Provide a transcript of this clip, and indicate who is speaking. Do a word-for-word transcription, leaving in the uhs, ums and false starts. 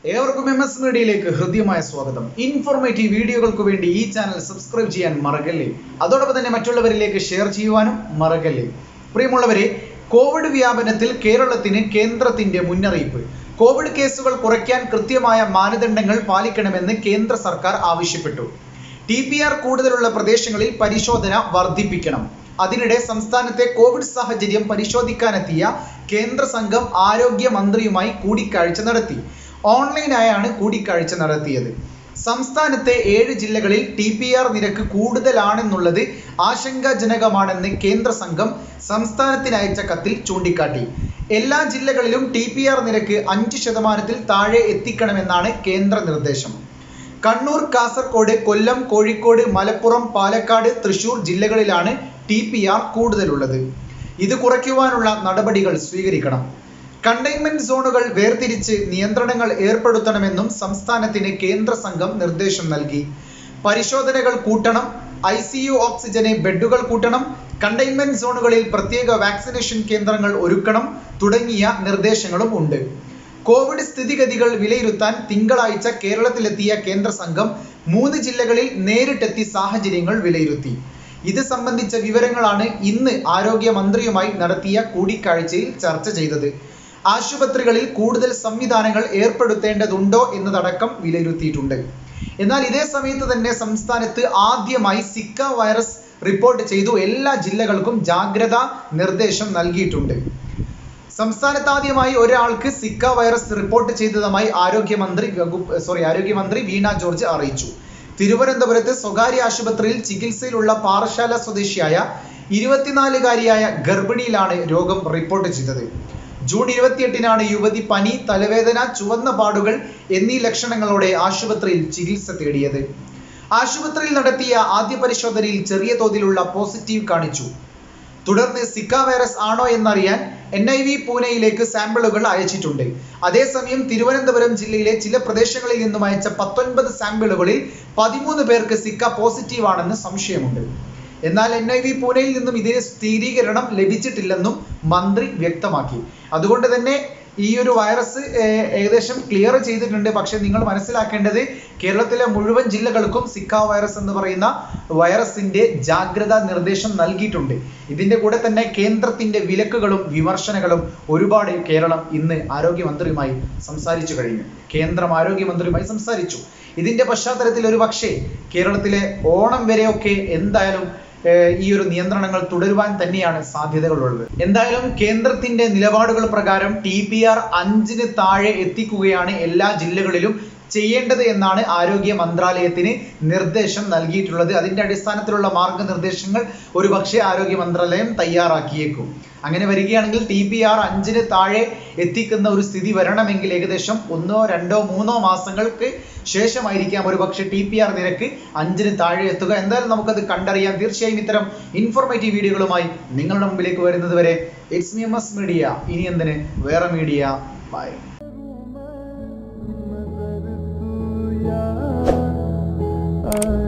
Speaker 1: ഏവർക്കും M S മീഡിയയിലേക്ക് ഹൃദ്യമായ സ്വാഗതം. ഇൻഫോർമേറ്റീവ് വീഡിയോകൾക്ക് വേണ്ടി ഈ ചാനൽ സബ്സ്ക്രൈബ് ചെയ്യാൻ മറക്കല്ലേ. അതോടൊപ്പം തന്നെ മറ്റുള്ളവരിലേക്ക് ഷെയർ ചെയ്യുവാനും മറക്കല്ലേ. പ്രിയമുള്ളവരെ, കോവിഡ് വ്യാപനത്തിൽ കേരളത്തിന് കേന്ദ്രത്തിന്റെ മുന്നറിയിപ്പ്. കോവിഡ് കേസുകൾ കുറയ്ക്കാൻ കൃത്യമായ മാനദണ്ഡങ്ങൾ പാലിക്കണമെന്ന് കേന്ദ്ര സർക്കാർ ആവശ്യപ്പെട്ടു. ടി പി ആർ കൂടുതലുള്ള പ്രദേശങ്ങളിൽ പരിശോധന വർദ്ധിപ്പിക്കണം. അതിനിടെ സംസ്ഥാനത്തെ കോവിഡ് സാഹചര്യം പരിശോധിക്കാനെത്തിയ കേന്ദ്ര സംഘം ആരോഗ്യമന്ത്രിയുമായി കൂടിക്കാഴ്ച നടത്തി. ഓൺലൈനായാണ് കൂടിക്കാഴ്ച നടത്തിയത്. സംസ്ഥാനത്തെ ഏഴ് ജില്ലകളിൽ ടി പി ആർ നിരക്ക് കൂടുതലാണെന്നുള്ളത് ആശങ്കാജനകമാണെന്ന് കേന്ദ്ര സംഘം സംസ്ഥാനത്തിന് അയച്ച കത്തിൽ ചൂണ്ടിക്കാട്ടി. എല്ലാ ജില്ലകളിലും ടി പി ആർ നിരക്ക് അഞ്ച് ശതമാനത്തിൽ താഴെ എത്തിക്കണമെന്നാണ് കേന്ദ്ര നിർദ്ദേശം. കണ്ണൂർ, കാസർഗോഡ്, കൊല്ലം, കോഴിക്കോട്, മലപ്പുറം, പാലക്കാട്, തൃശൂർ ജില്ലകളിലാണ് ടി പി ആർ കൂടുതലുള്ളത്. ഇത് കുറയ്ക്കുവാനുള്ള നടപടികൾ സ്വീകരിക്കണം. കണ്ടെയ്ൻമെന്റ് സോണുകൾ വേർതിരിച്ച് നിയന്ത്രണങ്ങൾ ഏർപ്പെടുത്തണമെന്നും സംസ്ഥാനത്തിന് കേന്ദ്ര സംഘം നിർദ്ദേശം നൽകി. പരിശോധനകൾ കൂട്ടണം, ഐ സി യു ഓക്സിജന് ബെഡുകൾ കൂട്ടണം, കണ്ടെയ്ൻമെന്റ് സോണുകളിൽ പ്രത്യേക വാക്സിനേഷൻ കേന്ദ്രങ്ങൾ ഒരുക്കണം തുടങ്ങിയ നിർദ്ദേശങ്ങളും ഉണ്ട്. കോവിഡ് സ്ഥിതിഗതികൾ വിലയിരുത്താൻ തിങ്കളാഴ്ച കേരളത്തിലെത്തിയ കേന്ദ്ര സംഘം മൂന്ന് ജില്ലകളിൽ നേരിട്ടെത്തി സാഹചര്യങ്ങൾ വിലയിരുത്തി. ഇത് സംബന്ധിച്ച വിവരങ്ങളാണ് ഇന്ന് ആരോഗ്യമന്ത്രിയുമായി നടത്തിയ കൂടിക്കാഴ്ചയിൽ ചർച്ച ചെയ്തത്. ആശുപത്രികളിൽ കൂടുതൽ സംവിധാനങ്ങൾ ഏർപ്പെടുത്തേണ്ടതുണ്ടോ എന്നതടക്കം വിലയിരുത്തിയിട്ടുണ്ട്. എന്നാൽ ഇതേ സമയത്ത് തന്നെ സംസ്ഥാനത്ത് ആദ്യമായി സിക്ക വൈറസ് റിപ്പോർട്ട് ചെയ്തു. എല്ലാ ജില്ലകൾക്കും ജാഗ്രതാ നിർദ്ദേശം നൽകിയിട്ടുണ്ട്. സംസ്ഥാനത്ത് ആദ്യമായി ഒരാൾക്ക് സിക്ക വൈറസ് റിപ്പോർട്ട് ചെയ്തതുമായി ആരോഗ്യമന്ത്രി സോറി ആരോഗ്യമന്ത്രി വീണ ജോർജ് അറിയിച്ചു. തിരുവനന്തപുരത്ത് സ്വകാര്യ ആശുപത്രിയിൽ ചികിത്സയിലുള്ള പാറശാല സ്വദേശിയായ ഇരുപത്തിനാലുകാരിയായ ഗർഭിണിയിലാണ് രോഗം റിപ്പോർട്ട് ചെയ്തത്. ജൂൺ ഇരുപത്തിയെട്ടിനാണ് യുവതി പനി, തലവേദന, ചുവന്ന പാടുകൾ എന്നീ ലക്ഷണങ്ങളോടെ ആശുപത്രിയിൽ ചികിത്സ തേടിയത്. ആശുപത്രിയിൽ നടത്തിയ ആദ്യ പരിശോധനയിൽ ചെറിയ തോതിലുള്ള പോസിറ്റീവ് കാണിച്ചു. തുടർന്ന് സിക്ക വൈറസ് ആണോ എന്നറിയാൻ എൻ ഐ വി പൂനെയിലേക്ക് സാമ്പിളുകൾ അയച്ചിട്ടുണ്ട്. അതേസമയം തിരുവനന്തപുരം ജില്ലയിലെ ചില പ്രദേശങ്ങളിൽ നിന്നും അയച്ച പത്തൊൻപത് സാമ്പിളുകളിൽ പതിമൂന്ന് പേർക്ക് സിക്ക പോസിറ്റീവ് ആണെന്ന് സംശയമുണ്ട്. എന്നാൽ എൻ ഐ വി പൂനെയിൽ നിന്നും ഇതിന് സ്ഥിരീകരണം ലഭിച്ചിട്ടില്ലെന്നും മന്ത്രി വ്യക്തമാക്കി. അതുകൊണ്ട് തന്നെ ഈ ഒരു വൈറസ് ഏകദേശം ക്ലിയർ ചെയ്തിട്ടുണ്ട്. പക്ഷെ നിങ്ങൾ മനസ്സിലാക്കേണ്ടത്, കേരളത്തിലെ മുഴുവൻ ജില്ലകൾക്കും സിക്ക വൈറസ് എന്ന് പറയുന്ന വൈറസിന്റെ ജാഗ്രതാ നിർദ്ദേശം നൽകിയിട്ടുണ്ട്. ഇതിന്റെ കൂടെ തന്നെ കേന്ദ്രത്തിന്റെ വിലക്കുകളും വിമർശനങ്ങളും ഒരുപാട് കേരളം ഇന്ന് ആരോഗ്യമന്ത്രിയുമായി സംസാരിച്ചു കഴിഞ്ഞു. കേന്ദ്രം ആരോഗ്യമന്ത്രിയുമായി സംസാരിച്ചു. ഇതിന്റെ പശ്ചാത്തലത്തിൽ ഒരു പക്ഷേ കേരളത്തിലെ ഓണം വരെയൊക്കെ എന്തായാലും ഈ ഒരു നിയന്ത്രണങ്ങൾ തുടരുവാൻ തന്നെയാണ് സാധ്യതകളുള്ളത്. എന്തായാലും കേന്ദ്രത്തിന്റെ നിലപാടുകൾ പ്രകാരം ടി പി ആർ അഞ്ചിന് താഴെ എത്തിക്കുകയാണ് എല്ലാ ജില്ലകളിലും ചെയ്യേണ്ടത് എന്നാണ് ആരോഗ്യ മന്ത്രാലയത്തിന് നിർദ്ദേശം നൽകിയിട്ടുള്ളത്. അതിന്റെ അടിസ്ഥാനത്തിലുള്ള മാർഗനിർദ്ദേശങ്ങൾ ഒരുപക്ഷെ ആരോഗ്യ മന്ത്രാലയം തയ്യാറാക്കിയേക്കും. അങ്ങനെ വരികയാണെങ്കിൽ ടി പി ആർ അഞ്ചിന് താഴെ എത്തിക്കുന്ന ഒരു സ്ഥിതി വരണമെങ്കിൽ ഏകദേശം ഒന്നോ രണ്ടോ മൂന്നോ മാസങ്ങൾക്ക് ശേഷമായിരിക്കാം ഒരുപക്ഷെ ടി പി ആർ നിരക്ക് അഞ്ചിന് താഴെ എത്തുക. എന്തായാലും നമുക്കത് കണ്ടറിയാം. തീർച്ചയായും ഇത്തരം ഇൻഫോർമേറ്റീവ് വീഡിയോകളുമായി നിങ്ങളുടെ മുമ്പിലേക്ക് വരുന്നത് വരെ it's me M S media. ഇനി എന്തിന് വേറെ മീഡിയ. ബൈ.
Speaker 2: Uh